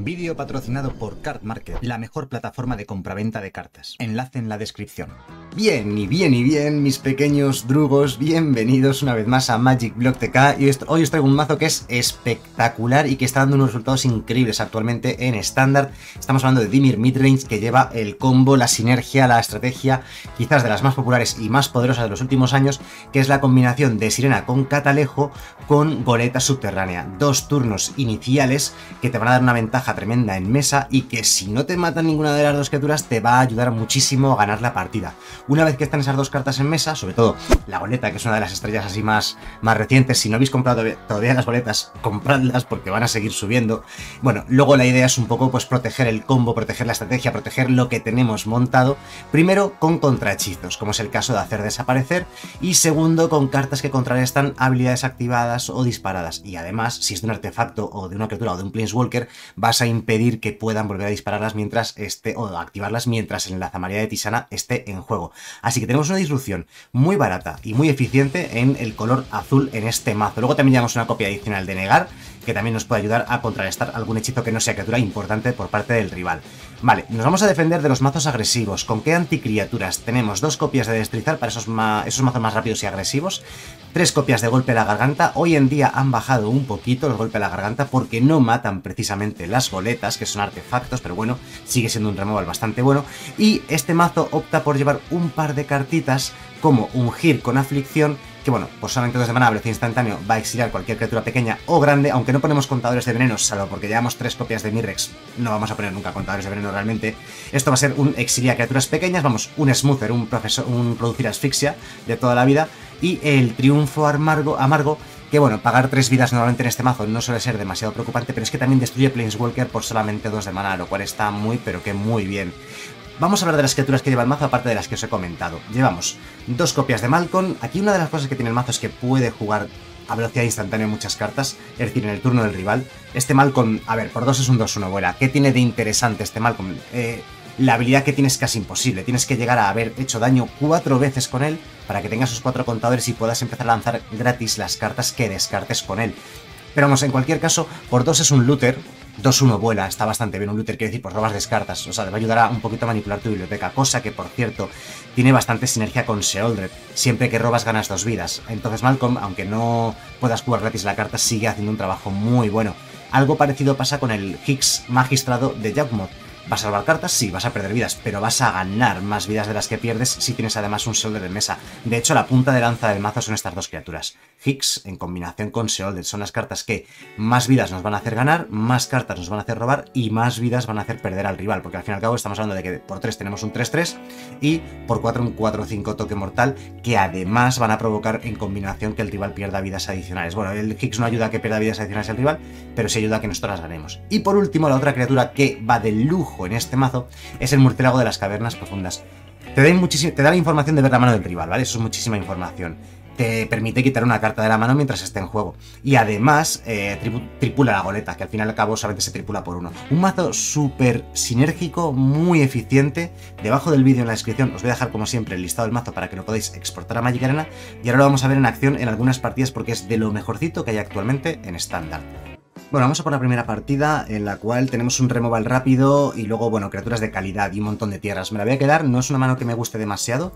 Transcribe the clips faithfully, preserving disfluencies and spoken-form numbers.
Vídeo patrocinado por Card Market, la mejor plataforma de compraventa de cartas. Enlace en la descripción. Bien, y bien, y bien, mis pequeños drugos, bienvenidos una vez más a Magic Block T K. Y hoy os traigo un mazo que es espectacular y que está dando unos resultados increíbles actualmente en estándar. Estamos hablando de Dimir Midrange, que lleva el combo, la sinergia, la estrategia, quizás de las más populares y más poderosas de los últimos años, que es la combinación de Sirena con Catalejo con Goleta Subterránea. Dos turnos iniciales que te van a dar una ventaja tremenda en mesa y que si no te matan ninguna de las dos criaturas te va a ayudar muchísimo a ganar la partida. Una vez que están esas dos cartas en mesa, sobre todo la goleta, que es una de las estrellas así más, más recientes, si no habéis comprado todavía las boletas, compradlas porque van a seguir subiendo. Bueno, luego la idea es un poco pues proteger el combo, proteger la estrategia, proteger lo que tenemos montado, primero con contrahechizos, como es el caso de hacer desaparecer, y segundo con cartas que contrarrestan habilidades activadas o disparadas, y además, si es de un artefacto o de una criatura o de un Planeswalker, vas a impedir que puedan volver a dispararlas mientras esté, o activarlas mientras el Lazamarilla de Tisana esté en juego. Así que tenemos una disrupción muy barata y muy eficiente en el color azul en este mazo. Luego también llevamos una copia adicional de Negar, que también nos puede ayudar a contrarrestar algún hechizo que no sea criatura importante por parte del rival. Vale, nos vamos a defender de los mazos agresivos. ¿Con qué anticriaturas? Tenemos dos copias de Destrizar para esos, ma esos mazos más rápidos y agresivos, tres copias de Golpe a la Garganta. Hoy en día han bajado un poquito los Golpe a la Garganta porque no matan precisamente las goletas, que son artefactos, pero bueno, sigue siendo un removal bastante bueno. Y este mazo opta por llevar un par de cartitas como Ungir con Aflicción, que bueno, pues solamente dos de maná, velocidad instantáneo, va a exiliar cualquier criatura pequeña o grande, aunque no ponemos contadores de veneno, salvo porque llevamos tres copias de Mirrex, no vamos a poner nunca contadores de veneno realmente. Esto va a ser un exilia criaturas pequeñas, vamos, un smoother, un, profesor, un producir asfixia de toda la vida, y el triunfo amargo, amargo que bueno, pagar tres vidas normalmente en este mazo no suele ser demasiado preocupante, pero es que también destruye Planeswalker por solamente dos de maná, lo cual está muy, pero que muy bien. Vamos a hablar de las criaturas que lleva el mazo, aparte de las que os he comentado. Llevamos dos copias de Malcolm. Aquí una de las cosas que tiene el mazo es que puede jugar a velocidad instantánea muchas cartas, es decir, en el turno del rival. Este Malcolm, a ver, por dos es un dos uno, vuela. ¿Qué tiene de interesante este Malcolm? Eh, la habilidad que tienes casi imposible. Tienes que llegar a haber hecho daño cuatro veces con él para que tengas sus cuatro contadores y puedas empezar a lanzar gratis las cartas que descartes con él. Pero vamos, en cualquier caso, por dos es un looter. dos uno vuela, está bastante bien. Un looter quiere decir, pues robas descartas. O sea, te va a ayudar a un poquito a manipular tu biblioteca. Cosa que, por cierto, tiene bastante sinergia con Sheoldred. Siempre que robas ganas dos vidas. Entonces Malcolm, aunque no puedas jugar gratis la carta, sigue haciendo un trabajo muy bueno. Algo parecido pasa con el Higgs Magistrado de Yawgmoth. ¿Vas a salvar cartas? Sí, vas a perder vidas, pero vas a ganar más vidas de las que pierdes si tienes además un Sheoldred en mesa. De hecho, la punta de lanza del mazo son estas dos criaturas. Higgs en combinación con Sheoldred son las cartas que más vidas nos van a hacer ganar, más cartas nos van a hacer robar y más vidas van a hacer perder al rival, porque al fin y al cabo estamos hablando de que por tres tenemos un tres tres y por cuatro un cuatro cinco toque mortal, que además van a provocar en combinación que el rival pierda vidas adicionales. Bueno, el Higgs no ayuda a que pierda vidas adicionales al rival, pero sí ayuda a que nosotros las ganemos. Y por último, la otra criatura que va de lujo en este mazo es el Murciélago de las Cavernas Profundas. Te da, te da la información de ver la mano del rival, ¿vale? Eso es muchísima información. Te permite quitar una carta de la mano mientras esté en juego. Y además eh, tripula la goleta, que al fin y al cabo solamente se tripula por uno. Un mazo súper sinérgico, muy eficiente. Debajo del vídeo en la descripción os voy a dejar como siempre el listado del mazo para que lo podáis exportar a Magic Arena. Y ahora lo vamos a ver en acción en algunas partidas porque es de lo mejorcito que hay actualmente en estándar. Bueno, vamos a por la primera partida en la cual tenemos un removal rápido y luego, bueno, criaturas de calidad y un montón de tierras. Me la voy a quedar, no es una mano que me guste demasiado,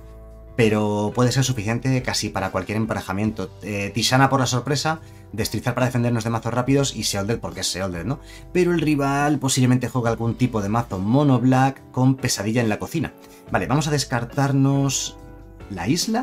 pero puede ser suficiente casi para cualquier emparejamiento. Eh, Tisana por la sorpresa, Destrizar para defendernos de mazos rápidos y Sheoldred porque es Sheoldred, ¿no? Pero el rival posiblemente juegue algún tipo de mazo mono black con Pesadilla en la cocina. Vale, vamos a descartarnos la isla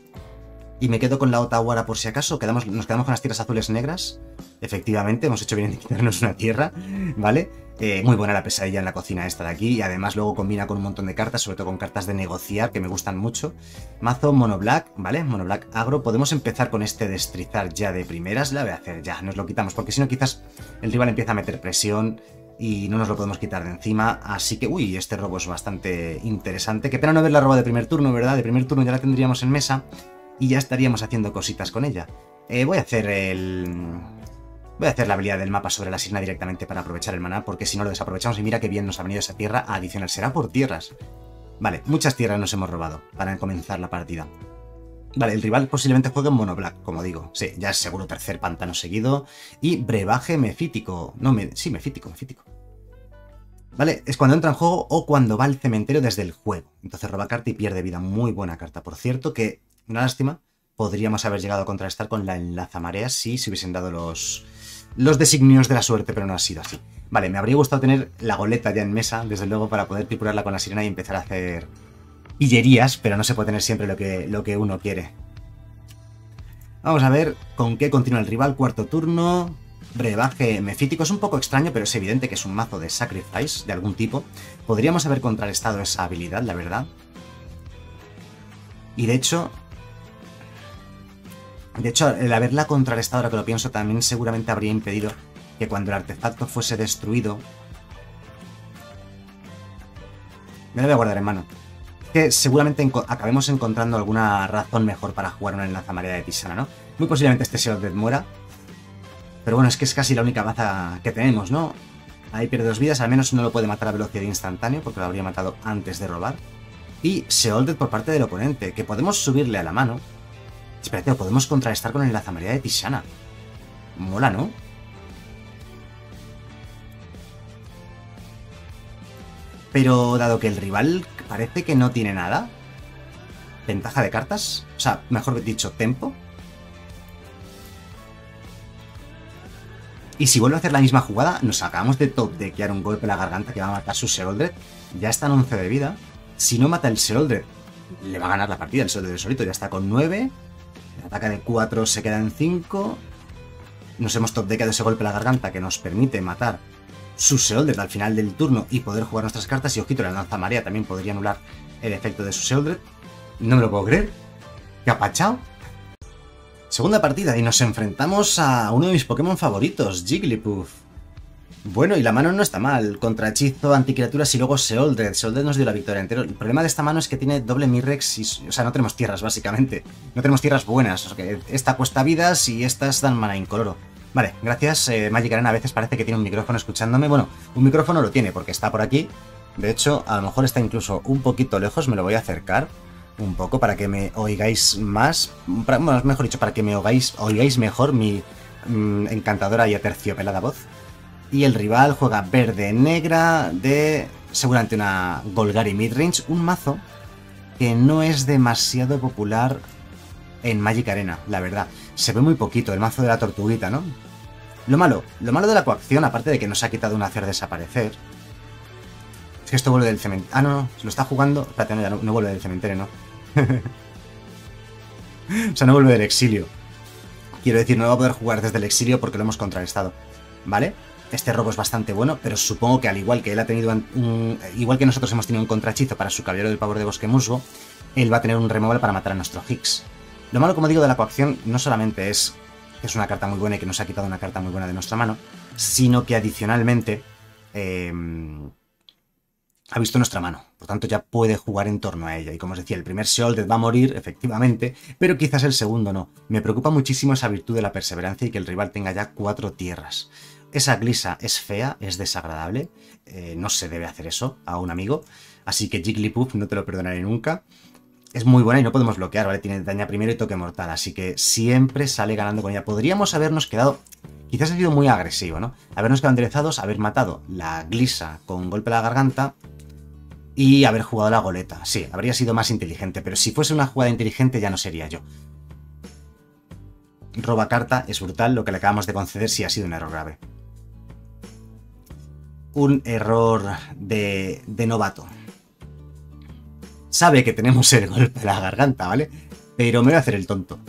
y me quedo con la Otawara por si acaso. Quedamos, nos quedamos con las tierras azules negras. Efectivamente, hemos hecho bien en quitarnos una tierra, ¿vale? Eh, muy buena la Pesadilla en la cocina esta de aquí. Y además luego combina con un montón de cartas, sobre todo con cartas de negociar, que me gustan mucho. Mazo Mono Black, ¿vale? Mono Black agro. Podemos empezar con este Destrizar ya de primeras. La voy a hacer ya, nos lo quitamos, porque si no quizás el rival empieza a meter presión y no nos lo podemos quitar de encima. Así que, uy, este robo es bastante interesante. Qué pena no haberla robado de primer turno, ¿verdad? De primer turno ya la tendríamos en mesa y ya estaríamos haciendo cositas con ella. Eh, voy a hacer el... Voy a hacer la habilidad del mapa sobre la Sirena directamente para aprovechar el maná, porque si no lo desaprovechamos y mira qué bien nos ha venido esa tierra a adicionar. Será por tierras. Vale, muchas tierras nos hemos robado para comenzar la partida. Vale, el rival posiblemente juegue en mono black, como digo. Sí, ya es seguro tercer pantano seguido. Y brebaje mefítico. No, me... sí, mefítico, mefítico. ¿Vale? Es cuando entra en juego o cuando va al cementerio desde el juego. Entonces roba carta y pierde vida. Muy buena carta. Por cierto, que una lástima, podríamos haber llegado a contrarrestar con la enlazamareas si se hubiesen dado los, los designios de la suerte, pero no ha sido así. Vale, me habría gustado tener la goleta ya en mesa, desde luego, para poder tripurarla con la sirena y empezar a hacer pillerías, pero no se puede tener siempre lo que, lo que uno quiere. Vamos a ver con qué continúa el rival. Cuarto turno. Brebaje mefítico. Es un poco extraño, pero es evidente que es un mazo de Sacrifice de algún tipo. Podríamos haber contrarrestado esa habilidad, la verdad. Y de hecho... De hecho, el haberla contrarrestado, ahora que lo pienso, también seguramente habría impedido que cuando el artefacto fuese destruido... Me lo voy a guardar en mano. Que seguramente enco acabemos encontrando alguna razón mejor para jugar una enlazamarea de Tisana, ¿no? Muy posiblemente este Sheoldred muera. Pero bueno, es que es casi la única baza que tenemos, ¿no? Ahí pierde dos vidas, al menos no lo puede matar a velocidad instantánea, porque lo habría matado antes de robar. Y Sheoldred por parte del oponente, que podemos subirle a la mano. Espérate, lo podemos contrarrestar con el enlazamarea de Tisana. Mola, ¿no? Pero dado que el rival parece que no tiene nada, ventaja de cartas, o sea, mejor dicho, tempo. Y si vuelve a hacer la misma jugada, nos acabamos de top deckear un golpe en la garganta que va a matar su Sheoldred. Ya está en once de vida. Si no mata el Sheoldred, le va a ganar la partida el Sheoldred solito. Ya está con nueve. El ataque de cuatro se queda en cinco. Nos hemos top deckeado ese golpe en la garganta que nos permite matar su Sheoldred al final del turno y poder jugar nuestras cartas. Y ojito, la lanzamarea también podría anular el efecto de su Sheoldred. No me lo puedo creer. ¿Qué ha pachado? Segunda partida y nos enfrentamos a uno de mis Pokémon favoritos, Jigglypuff. Bueno, y la mano no está mal. Contra hechizo, anticriaturas y luego Sheoldred. Sheoldred nos dio la victoria entero. El problema de esta mano es que tiene doble Mirrex y... O sea, no tenemos tierras, básicamente. No tenemos tierras buenas. O sea, que esta cuesta vidas y estas dan mana incoloro. Vale, gracias. Eh, Magic Arena a veces parece que tiene un micrófono escuchándome. Bueno, un micrófono lo tiene porque está por aquí. De hecho, a lo mejor está incluso un poquito lejos. Me lo voy a acercar un poco para que me oigáis más. Para, bueno, mejor dicho, para que me oigáis, oigáis mejor mi mmm, encantadora y aterciopelada voz. Y el rival juega verde-negra de seguramente una Golgari midrange, un mazo que no es demasiado popular en Magic Arena, la verdad. Se ve muy poquito, el mazo de la tortuguita, ¿no? Lo malo, lo malo de la coacción, aparte de que nos ha quitado un hacer desaparecer, es que esto vuelve del cementerio. Ah, no, no, se lo está jugando. Espérate, no, ya no, no vuelve del cementerio, ¿no? O sea, no vuelve del exilio. Quiero decir, no va a poder jugar desde el exilio porque lo hemos contrarrestado, ¿vale? Este robo es bastante bueno, pero supongo que al igual que él ha tenido un, igual que nosotros hemos tenido un contrahechizo para su caballero del pavor de bosque musgo, él va a tener un removal para matar a nuestro Higgs. Lo malo, como digo, de la coacción no solamente es que es una carta muy buena y que nos ha quitado una carta muy buena de nuestra mano, sino que adicionalmente eh, ha visto nuestra mano. Por tanto, ya puede jugar en torno a ella. Y como os decía, el primer Sheoldred va a morir, efectivamente, pero quizás el segundo no. Me preocupa muchísimo esa virtud de la perseverancia y que el rival tenga ya cuatro tierras. Esa glisa es fea, es desagradable, eh, no se debe hacer eso a un amigo, así que Jigglypuff no te lo perdonaré nunca. Es muy buena y no podemos bloquear, ¿vale? Tiene daña primero y toque mortal, así que siempre sale ganando con ella. Podríamos habernos quedado, quizás ha sido muy agresivo, ¿no? Habernos quedado enderezados, haber matado la glisa con golpe a la garganta y haber jugado la goleta. Sí, habría sido más inteligente, pero si fuese una jugada inteligente ya no sería yo. Roba carta, es brutal, lo que le acabamos de conceder sí ha sido un error grave. Un error de, de novato. Sabe que tenemos el golpe a la garganta, ¿vale? Pero me voy a hacer el tonto.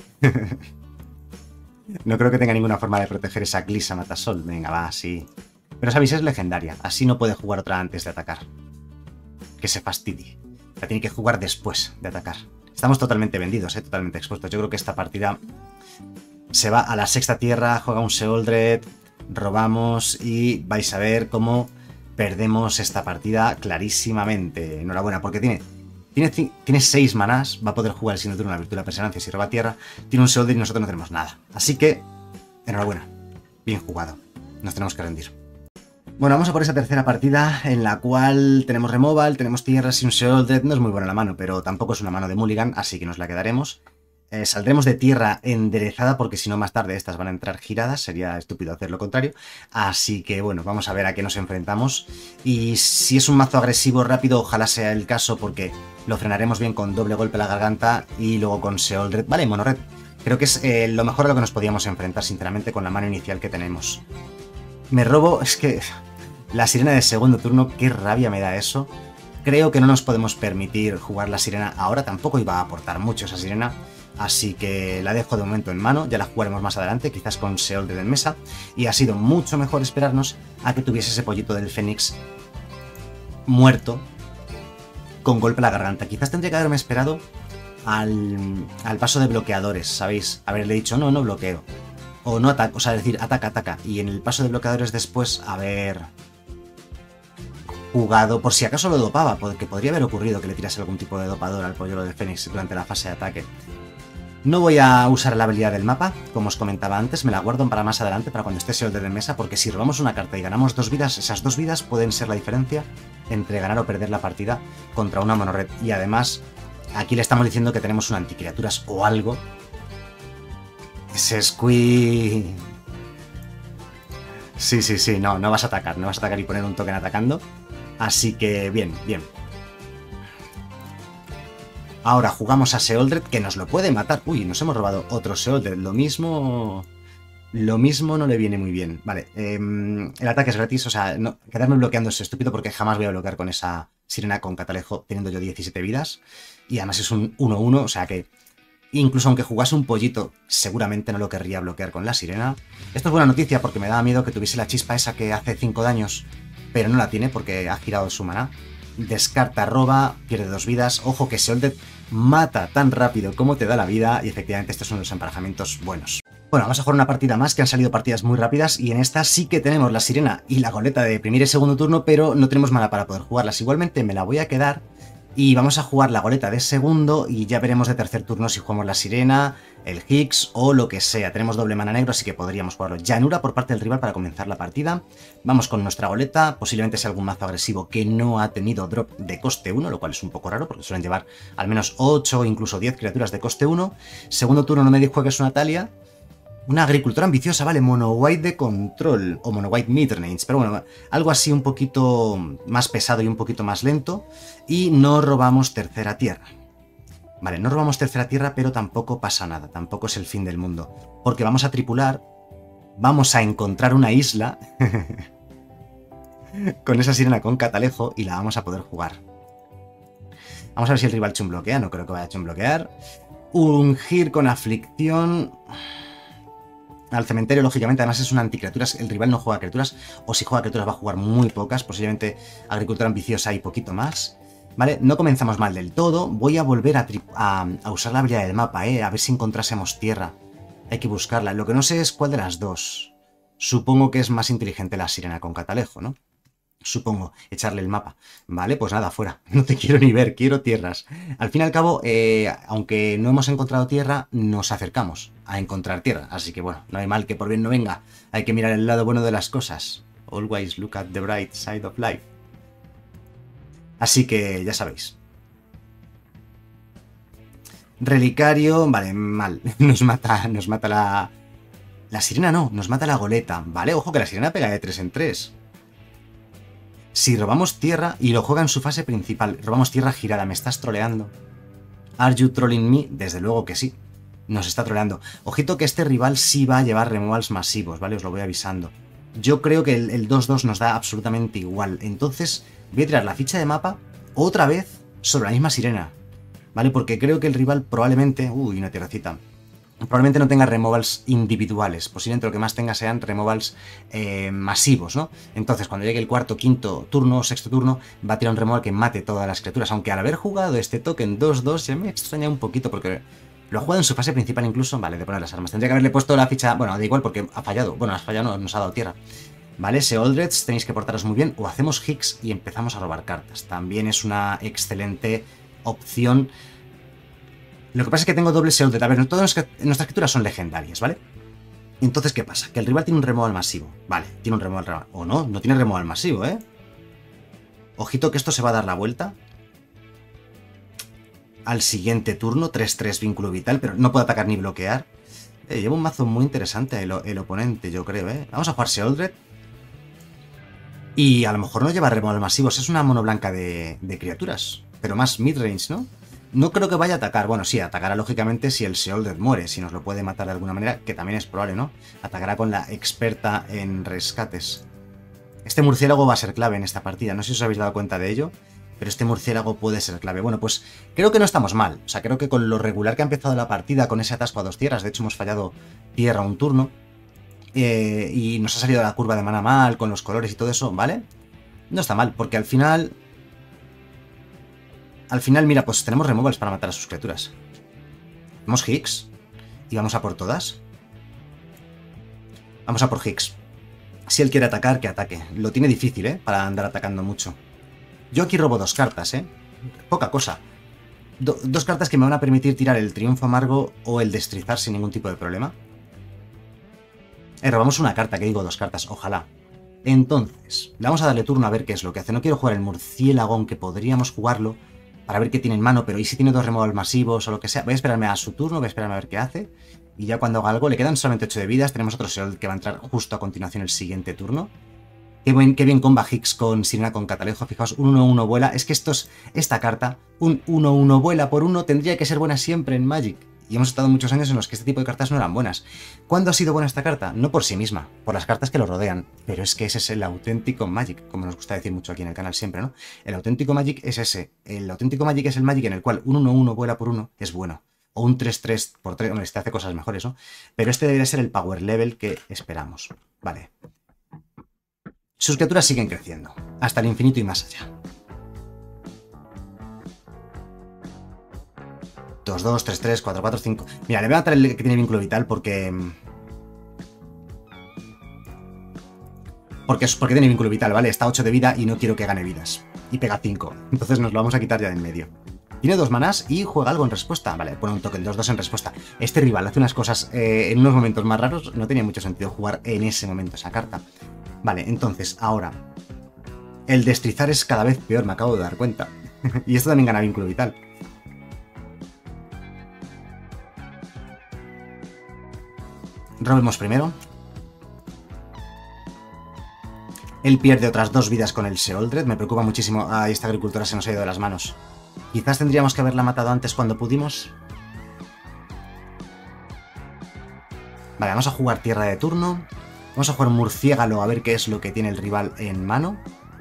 No creo que tenga ninguna forma de proteger esa glisa matasol. Venga, va, sí. Pero sabéis, es legendaria. Así no puede jugar otra antes de atacar. Que se fastidie. La tiene que jugar después de atacar. Estamos totalmente vendidos, ¿eh? Totalmente expuestos. Yo creo que esta partida se va a la sexta tierra, juega un Sheoldred, robamos y vais a ver cómo perdemos esta partida clarísimamente. Enhorabuena, porque tiene, tiene, tiene seis manás, va a poder jugar el siguiente turno la virtud de la perseverancia si roba tierra, tiene un Sheoldred y nosotros no tenemos nada. Así que, enhorabuena, bien jugado, nos tenemos que rendir. Bueno, vamos a por esa tercera partida en la cual tenemos removal, tenemos tierras y un Sheoldred. No es muy buena la mano, pero tampoco es una mano de mulligan, así que nos la quedaremos. Eh, saldremos de tierra enderezada porque si no más tarde estas van a entrar giradas, sería estúpido hacer lo contrario. Así que bueno, vamos a ver a qué nos enfrentamos. Y si es un mazo agresivo rápido, ojalá sea el caso porque lo frenaremos bien con doble golpe a la garganta y luego con Sheoldred. Vale, Mono-Red. Creo que es eh, lo mejor a lo que nos podíamos enfrentar, sinceramente, con la mano inicial que tenemos. Me robo... Es que... La sirena de segundo turno, qué rabia me da eso. Creo que no nos podemos permitir jugar la sirena ahora. Tampoco iba a aportar mucho esa sirena. Así que la dejo de momento en mano, ya la jugaremos más adelante, quizás con Sheoldred en mesa, y ha sido mucho mejor esperarnos a que tuviese ese pollito del Fénix muerto con golpe a la garganta. Quizás tendría que haberme esperado al, al paso de bloqueadores, ¿sabéis? Haberle dicho no, no bloqueo, o no ataca, o sea, decir ataca, ataca, y en el paso de bloqueadores después haber jugado, por si acaso lo dopaba, porque podría haber ocurrido que le tirase algún tipo de dopador al polluelo del Fénix durante la fase de ataque. No voy a usar la habilidad del mapa, como os comentaba antes, me la guardo para más adelante, para cuando esté Sheoldred en mesa, porque si robamos una carta y ganamos dos vidas, esas dos vidas pueden ser la diferencia entre ganar o perder la partida contra una Mono-Red. Y además, aquí le estamos diciendo que tenemos un anticriaturas o algo. Ese Squee... Sí, sí, sí, no, no vas a atacar, no vas a atacar y poner un token atacando. Así que bien, bien. Ahora jugamos a Sheoldred, que nos lo puede matar. Uy, nos hemos robado otro Sheoldred. Lo mismo... Lo mismo no le viene muy bien. Vale, eh, el ataque es gratis. O sea, no, quedarme bloqueando es estúpido porque jamás voy a bloquear con esa sirena con Catalejo teniendo yo diecisiete vidas. Y además es un uno uno, o sea que... Incluso aunque jugase un pollito, seguramente no lo querría bloquear con la sirena. Esto es buena noticia porque me daba miedo que tuviese la chispa esa que hace cinco daños, pero no la tiene porque ha girado su maná. Descarta, roba, pierde dos vidas. Ojo que Sheoldred mata tan rápido como te da la vida y efectivamente estos son los emparejamientos buenos. Bueno, vamos a jugar una partida más, que han salido partidas muy rápidas y en esta sí que tenemos la sirena y la goleta de primer y segundo turno, pero no tenemos mana para poder jugarlas. Igualmente me la voy a quedar y vamos a jugar la goleta de segundo y ya veremos de tercer turno si jugamos la sirena, el Higgs o lo que sea. Tenemos doble mana negro, así que podríamos jugarlo. Llanura por parte del rival para comenzar la partida. Vamos con nuestra goleta, posiblemente sea algún mazo agresivo que no ha tenido drop de coste uno, lo cual es un poco raro porque suelen llevar al menos ocho o incluso diez criaturas de coste uno. Segundo turno no me dijo que es una Talia. Una agricultora ambiciosa, vale, mono white de control, o mono white midrange, pero bueno, algo así un poquito más pesado y un poquito más lento. Y no robamos tercera tierra. Vale, no robamos tercera tierra, pero tampoco pasa nada, tampoco es el fin del mundo. Porque vamos a tripular, vamos a encontrar una isla con esa sirena con Catalejo y la vamos a poder jugar. Vamos a ver si el rival chunbloquea, no creo que vaya a chunbloquear. Ungir con aflicción... Al cementerio, lógicamente, además es una anticriaturas, el rival no juega criaturas, o si juega criaturas va a jugar muy pocas, posiblemente agricultura ambiciosa y poquito más. Vale, no comenzamos mal del todo, voy a volver a, a, a usar la habilidad del mapa, eh, a ver si encontrásemos tierra. Hay que buscarla, lo que no sé es cuál de las dos. Supongo que es más inteligente la sirena con Catalejo, ¿no? Supongo, echarle el mapa. Vale, pues nada, fuera. No te quiero ni ver, quiero tierras. Al fin y al cabo, eh, aunque no hemos encontrado tierra, nos acercamos a encontrar tierra. Así que bueno, no hay mal que por bien no venga. Hay que mirar el lado bueno de las cosas. Always look at the bright side of life. Así que ya sabéis. Relicario, vale, mal. Nos mata, nos mata la... La sirena no, nos mata la goleta. Vale, ojo que la sirena pega de tres en tres. Si robamos tierra y lo juega en su fase principal, robamos tierra girada, ¿me estás troleando? ¿Are you trolling me? Desde luego que sí, nos está troleando. Ojito que este rival sí va a llevar removals masivos, ¿vale? Os lo voy avisando. Yo creo que el dos dos nos da absolutamente igual, entonces voy a tirar la ficha de mapa otra vez sobre la misma sirena, ¿vale? Porque creo que el rival probablemente... Uy, una tierracita. Probablemente no tenga removals individuales, posiblemente lo que más tenga sean removals eh, masivos, ¿no? Entonces, cuando llegue el cuarto, quinto turno, sexto turno, va a tirar un removal que mate todas las criaturas, aunque al haber jugado este token dos dos ya me extraña un poquito, porque lo ha jugado en su fase principal incluso, vale, de poner las armas. Tendría que haberle puesto la ficha, bueno, da igual porque ha fallado, bueno, has fallado, no, nos ha dado tierra. Vale, Sheoldred, tenéis que portaros muy bien, o hacemos Higgs y empezamos a robar cartas. También es una excelente opción. Lo que pasa es que tengo doble Sheoldred. A ver, todas nuestras criaturas son legendarias, ¿vale? Entonces, ¿qué pasa? Que el rival tiene un removal masivo. Vale, tiene un removal masivo. O no, no tiene removal masivo, ¿eh? Ojito que esto se va a dar la vuelta. al siguiente turno, tres tres vínculo vital, pero no puede atacar ni bloquear. Eh, lleva un mazo muy interesante el, el oponente, yo creo, ¿eh? Vamos a jugar Sheoldred. Y a lo mejor no lleva removal masivos, es una mono blanca de, de criaturas, pero más midrange, ¿no? No creo que vaya a atacar, bueno, sí, atacará lógicamente si el Sheoldred muere, si nos lo puede matar de alguna manera, que también es probable, ¿no? Atacará con la experta en rescates. Este murciélago va a ser clave en esta partida, no sé si os habéis dado cuenta de ello, pero este murciélago puede ser clave. Bueno, pues creo que no estamos mal, o sea, creo que con lo regular que ha empezado la partida, con ese atasco a dos tierras, de hecho hemos fallado tierra un turno, eh, y nos ha salido la curva de mana mal, con los colores y todo eso, ¿vale? No está mal, porque al final... Al final, mira, pues tenemos removals para matar a sus criaturas. Tenemos Higgs. Y vamos a por todas. Vamos a por Higgs. Si él quiere atacar, que ataque. Lo tiene difícil, ¿eh? Para andar atacando mucho. Yo aquí robo dos cartas, ¿eh? Poca cosa. Do dos cartas que me van a permitir tirar el Triunfo Amargo o el Destrizar sin ningún tipo de problema. Eh, robamos una carta, que digo dos cartas, ojalá. Entonces, le vamos a darle turno a ver qué es lo que hace. No quiero jugar el murciélago, aunque podríamos jugarlo para ver qué tiene en mano, pero ¿y si tiene dos removal masivos o lo que sea? Voy a esperarme a su turno, voy a esperarme a ver qué hace. Y ya cuando haga algo, le quedan solamente ocho de vidas. Tenemos otro Sheoldred que va a entrar justo a continuación el siguiente turno. Qué, buen, qué bien comba Higgs con Sirena con Catalejo. Fijaos, un uno uno vuela. Es que estos, esta carta, un uno uno vuela por uno, tendría que ser buena siempre en Magic. Y hemos estado muchos años en los que este tipo de cartas no eran buenas. ¿Cuándo ha sido buena esta carta? No por sí misma, por las cartas que lo rodean. Pero es que ese es el auténtico Magic, como nos gusta decir mucho aquí en el canal siempre, ¿no? El auténtico Magic es ese. El auténtico Magic es el Magic en el cual un uno uno vuela por uno es bueno. O un tres tres por tres, hombre, este hace cosas mejores, ¿no? Pero este debería ser el power level que esperamos. Vale. Sus criaturas siguen creciendo, hasta el infinito y más allá. dos dos, tres tres, cuatro cuatro, cinco... Mira, le voy a matar el que tiene vínculo vital porque... Porque, es, porque tiene vínculo vital, ¿vale? Está a ocho de vida y no quiero que gane vidas. Y pega cinco. Entonces nos lo vamos a quitar ya de en medio. Tiene dos manás y juega algo en respuesta. Vale, pone un token dos dos en respuesta. Este rival hace unas cosas eh, en unos momentos más raros. No tenía mucho sentido jugar en ese momento esa carta. Vale, entonces, ahora... El destrizar es cada vez peor, me acabo de dar cuenta. Y esto también gana vínculo vital. Robemos primero. Él pierde otras dos vidas con el Sheoldred. Me preocupa muchísimo. Ah, esta agricultora se nos ha ido de las manos. Quizás tendríamos que haberla matado antes cuando pudimos. Vale, vamos a jugar tierra de turno. Vamos a jugar murciélago a ver qué es lo que tiene el rival en mano.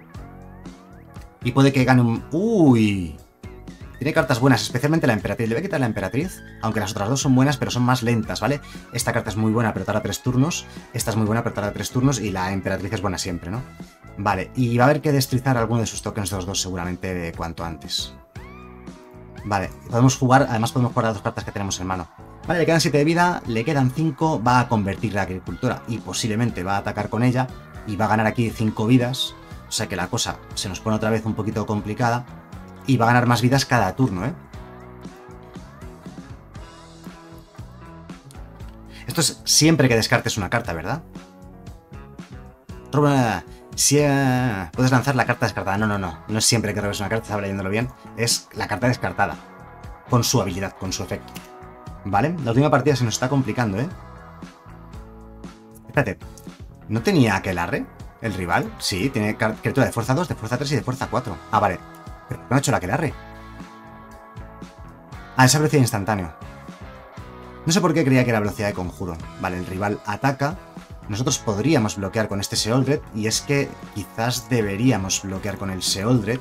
Y puede que gane un... ¡Uy! Tiene cartas buenas, especialmente la Emperatriz. Le voy a quitar la Emperatriz, aunque las otras dos son buenas, pero son más lentas, ¿vale? Esta carta es muy buena, pero tarda tres turnos. Esta es muy buena, pero tarda tres turnos. Y la Emperatriz es buena siempre, ¿no? Vale, y va a haber que destrizar alguno de sus tokens dos dos seguramente de cuanto antes. Vale, podemos jugar, además podemos jugar las dos cartas que tenemos en mano. Vale, le quedan siete de vida, le quedan cinco, va a convertir la agricultura y posiblemente va a atacar con ella y va a ganar aquí cinco vidas. O sea que la cosa se nos pone otra vez un poquito complicada. Y va a ganar más vidas cada turno, ¿eh? Esto es siempre que descartes una carta, ¿verdad? Roba... Si, uh, puedes lanzar la carta descartada. No, no, no. No es siempre que robes una carta, estaba leyéndolo bien. Es la carta descartada. Con su habilidad, con su efecto. ¿Vale? La última partida se nos está complicando, ¿eh? Espérate. ¿No tenía aquelarre el rival? Sí, tiene criatura de fuerza dos, de fuerza tres y de fuerza cuatro. Ah, vale. ¿Pero no ha hecho la aquelarre? Ah, esa velocidad instantánea. No sé por qué creía que era velocidad de conjuro. Vale, el rival ataca. Nosotros podríamos bloquear con este Sheoldred. Y es que quizás deberíamos bloquear con el Sheoldred.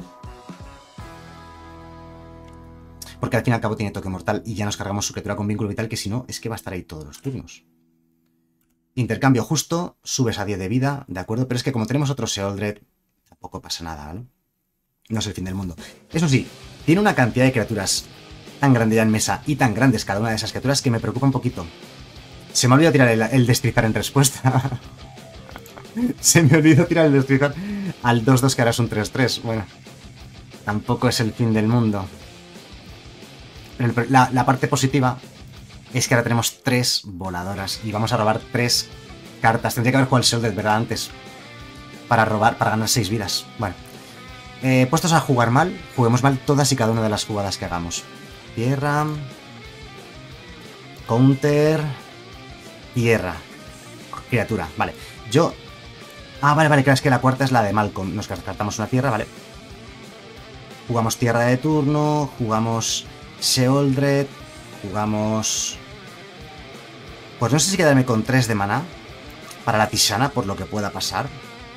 Porque al fin y al cabo tiene toque mortal. Y ya nos cargamos su criatura con vínculo vital. Que si no, es que va a estar ahí todos los turnos. Intercambio justo. Subes a diez de vida. De acuerdo. Pero es que como tenemos otro Sheoldred, tampoco pasa nada, ¿no? No es el fin del mundo. Eso sí, tiene una cantidad de criaturas tan grande ya en mesa y tan grandes cada una de esas criaturas que me preocupa un poquito. Se me olvidó tirar el, el destrizar en respuesta. Se me olvidó tirar el destrizar al dos dos que ahora es un tres tres. Bueno, tampoco es el fin del mundo. Pero la, la parte positiva es que ahora tenemos tres voladoras y vamos a robar tres cartas. Tendría que haber jugado el Sheoldred, ¿verdad? Antes. Para robar, para ganar seis vidas. Bueno. Eh, puestos a jugar mal, juguemos mal todas y cada una de las jugadas que hagamos. Tierra. Counter. Tierra. Criatura, vale. Yo... Ah, vale, vale, claro, es que la cuarta es la de Malcolm. Nos descartamos una tierra, vale. Jugamos tierra de turno, jugamos Sheoldred, jugamos... Pues no sé si quedarme con tres de maná para la Tisana, por lo que pueda pasar.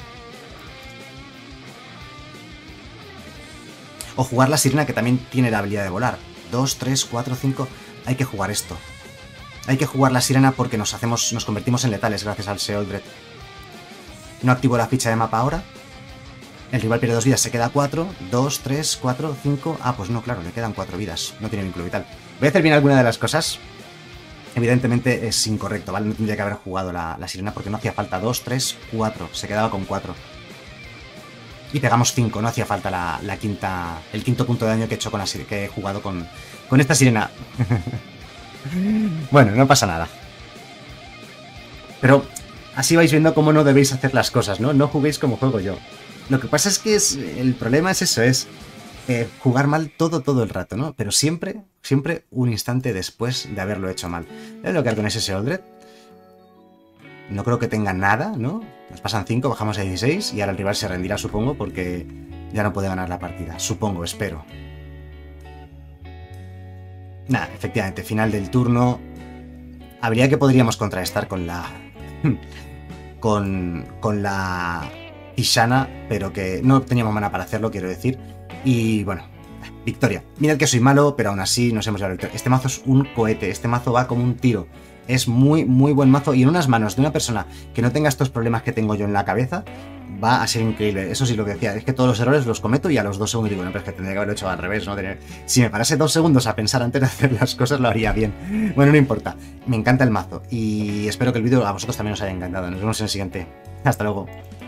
O jugar la Sirena, que también tiene la habilidad de volar. dos, tres, cuatro, cinco... Hay que jugar esto. Hay que jugar la Sirena porque nos hacemos, nos convertimos en letales gracias al Sheoldred. No activo la ficha de mapa ahora. El rival pierde dos vidas, se queda cuatro. dos, tres, cuatro, cinco... Ah, pues no, claro, le quedan cuatro vidas. No tiene vínculo vital. Voy a hacer bien alguna de las cosas. Evidentemente es incorrecto, ¿vale? No tendría que haber jugado la, la Sirena porque no hacía falta dos, tres, cuatro. Se quedaba con cuatro. Y pegamos cinco, no hacía falta la, la quinta... El quinto punto de daño que he hecho con la que he jugado con, con esta Sirena. Bueno, no pasa nada. Pero así vais viendo cómo no debéis hacer las cosas, ¿no? No juguéis como juego yo. Lo que pasa es que es, el problema es eso, es eh, jugar mal todo, todo el rato, ¿no? Pero siempre, siempre un instante después de haberlo hecho mal. Voy a bloquear con ese Sheoldred. No creo que tenga nada, ¿no? Nos pasan cinco, bajamos a dieciséis y ahora el rival se rendirá, supongo, porque ya no puede ganar la partida. Supongo, espero. Nada, efectivamente, final del turno. Habría que podríamos contrarrestar con la... con, con la Tisana, pero que no teníamos mana para hacerlo, quiero decir. Y bueno, victoria. Mirad que soy malo, pero aún así nos hemos llevado la victoria. Este mazo es un cohete, este mazo va como un tiro. Es muy, muy buen mazo y en unas manos de una persona que no tenga estos problemas que tengo yo en la cabeza, va a ser increíble. Eso sí, lo que decía, es que todos los errores los cometo y a los dos segundos digo, no, pero es que tendría que haberlo hecho al revés, ¿no? Si me parase dos segundos a pensar antes de hacer las cosas, lo haría bien. Bueno, no importa. Me encanta el mazo y espero que el vídeo a vosotros también os haya encantado. Nos vemos en el siguiente. Hasta luego.